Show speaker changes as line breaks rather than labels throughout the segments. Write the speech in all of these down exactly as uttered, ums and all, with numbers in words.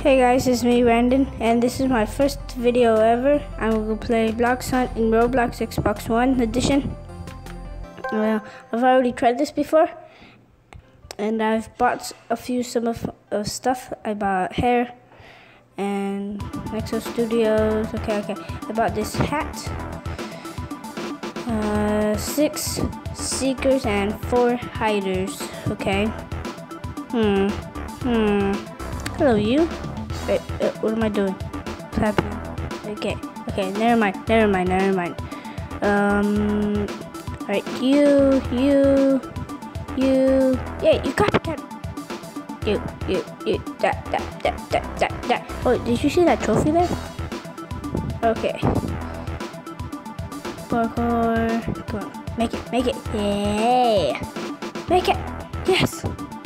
Hey guys, it's me Brandon, and this is my first video ever. I'm gonna play Blox Hunt in Roblox Xbox One Edition. Well, I've already tried this before, and I've bought a few some of uh, stuff. I bought hair and Nexus Studios. Okay, okay. I bought this hat, uh, six seekers and four hiders. Okay. Hmm. Hmm. Hello, you. Wait, uh, what am I doing? What's happening? Okay, okay, never mind, never mind, never mind. Um, alright, you, you, you, yeah, you copycat. You, you, you, that, that, that, that, that, that. Oh, did you see that trophy there? Okay. Parkour, come on, make it, make it, yeah. Make it, yes.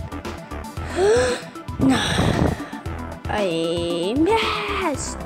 No. I missed!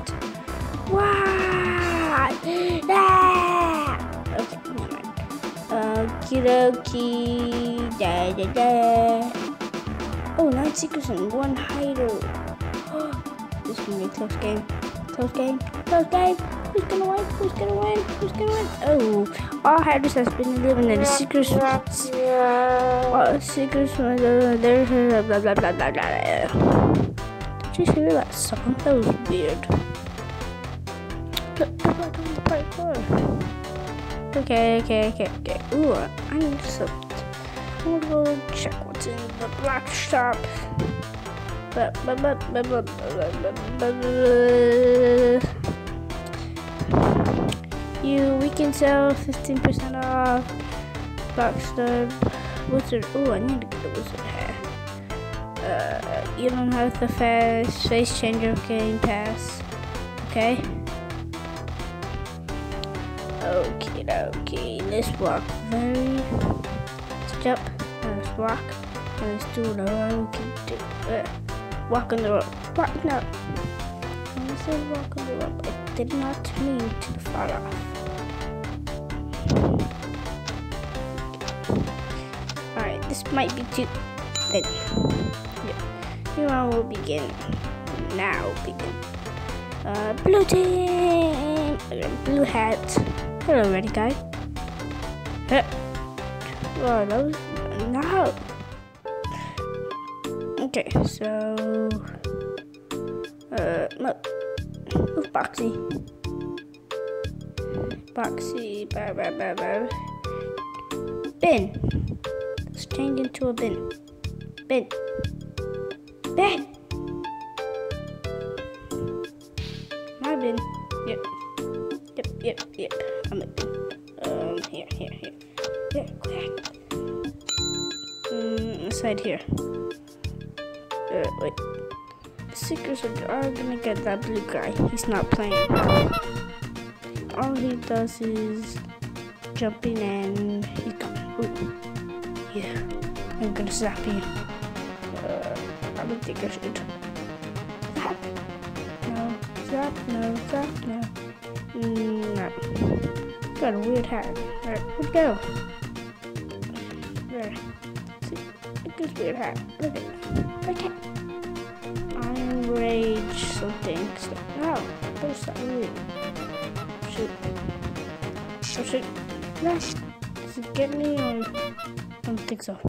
What? Ah! Okay, never mind. Okie dokie. Da da da. Oh, nine seekers and one hider. This is gonna be a close game. Close game. Close game. Who's gonna win? Who's gonna win? Who's gonna win? Oh, all hiders has been eliminated. Seekers. Uh, seekers. There's blah blah blah blah blah. Did you hear that song? That was weird. Look, I'm not doing the parkour. Okay, okay, okay, okay. Ooh, I need something. I'm gonna go check what's in the black shop. But, but, but, but, but, but, but, but, you, we can sell fifteen percent off. Blackstar, wizard. Ooh, I need to get the wizard hair. Uh, you don't have the fast face changer game pass, okay? Okay, okay. Let's walk very. Let's jump. And let's walk. And let's do whatever we can do. Uh, walk on the rope. Walk no. When I said walk on the rope, I did not mean to fall off. Alright, this might be too big. New round will begin. Now begin. Uh, blue team! Blue hat. Hello, ready guy. Huh. Oh, that was no. Okay, so uh, no. Move Boxy. Boxy. Blah, blah, blah, blah. Bin. Let's change into a bin. Bin. Ben! My bin. Yep. Yep, yep, yep. I'm a bin. Um, here, here, here. Here, quick. Um, inside here. Uh, wait. The seekers are gonna get that blue guy. He's not playing. All he does is jumping and he's coming. Ooh. Yeah. I'm gonna zap you. Uh, I don't think I should. Zap. No. Zap. No. Zap. No. Mm, no. Got a weird hat. Alright, where'd go? There. See? Look at this weird hat. Look at it. Look at it. Iron Rage something. No. Where's that really? Shoot. Oh, shoot. Rush. Does it get me? Or I don't think so.